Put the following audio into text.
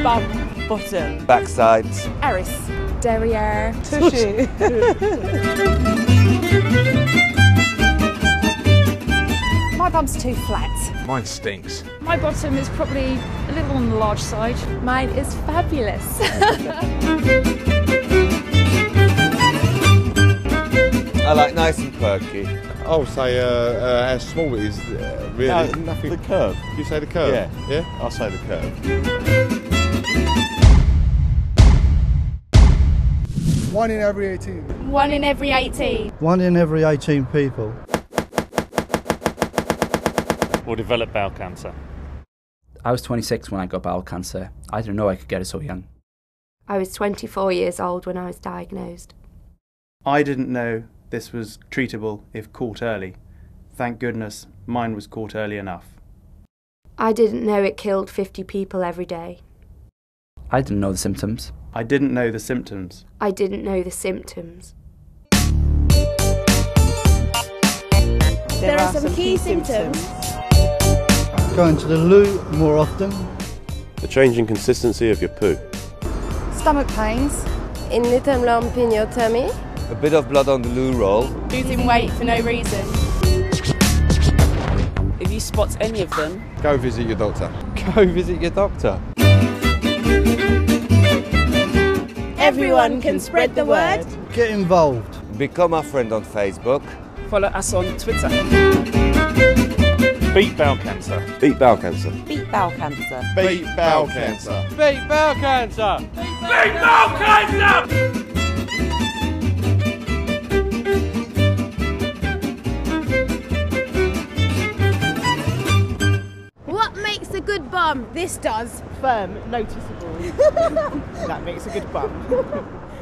Bum. Bottom. Backside. Eris. Derriere. Tushy. My bum's too flat. Mine stinks. My bottom is probably a little on the large side. Mine is fabulous. I like nice and perky. I'll say how small it is, really. No, nothing. The curve. You say the curve? Yeah. Yeah? I'll say the curve. One in every 18. One in every 18. One in every 18 people will develop bowel cancer. I was 26 when I got bowel cancer. I didn't know I could get it so young. I was 24 years old when I was diagnosed. I didn't know this was treatable if caught early. Thank goodness mine was caught early enough. I didn't know it killed 50 people every day. I didn't know the symptoms. I didn't know the symptoms. I didn't know the symptoms. There are some key symptoms. Going to the loo more often. The change in consistency of your poo. Stomach pains. In little lump in your tummy. A bit of blood on the loo roll. Losing weight for no reason. If you spot any of them, go visit your doctor. Go visit your doctor. Everyone can spread the word. Get involved. Become our friend on Facebook. follow us on Twitter. Beat bowel cancer. Beat bowel cancer. Beat bowel cancer. Beat bowel cancer. Beat bowel cancer. Beat bowel cancer! What makes a good bum? This does. Firm, noticeable. That makes a good bum.